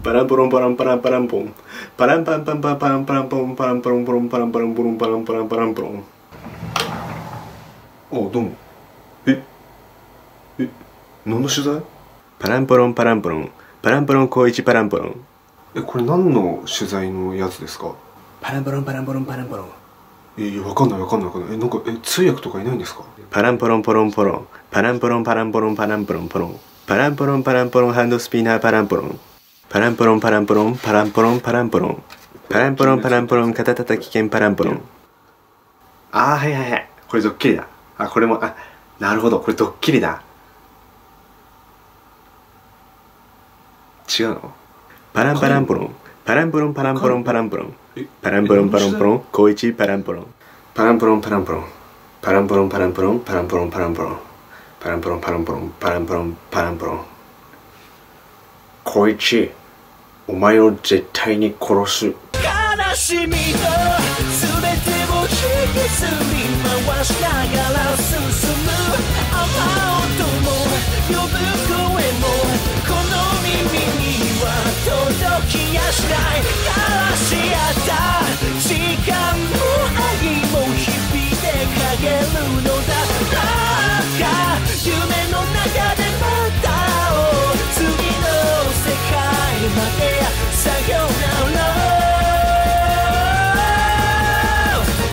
パランポロンパランパランパランポンパランパンパンパンパランパランポンパランポロンポロンパランパランポロンパランパランパランポロン。あ、どうも。何の取材？パランポロンパランポロンパランポロン高一パランポロン。これ何の取材のやつですか？パランポロンパランポロンパランポロン。わかんない。なんか通訳とかいないんですか？パランポロンポロンポロンパランポロンパランポロンパランポロンポロンパランポロンパランポロンハンドスピナーパランポロンパランポロンパランポロンパランポロンパランポロンパランポロンパランポロン肩たたき剣パランポロン。はいこれドッキリだ。これもなるほど、これドッキリだ。違うの？パランパランポロンパランポロンパランポロンパランポロンパランポロンパランポロン高一パランポロンパランポロンパランポロンパランポロンパランポロンパランポロンパランポロンパランポロンパランポロンパランポロンパランポロン。高一、お前を絶対に殺す。悲しみの全てを引きずり回しながら進む甘い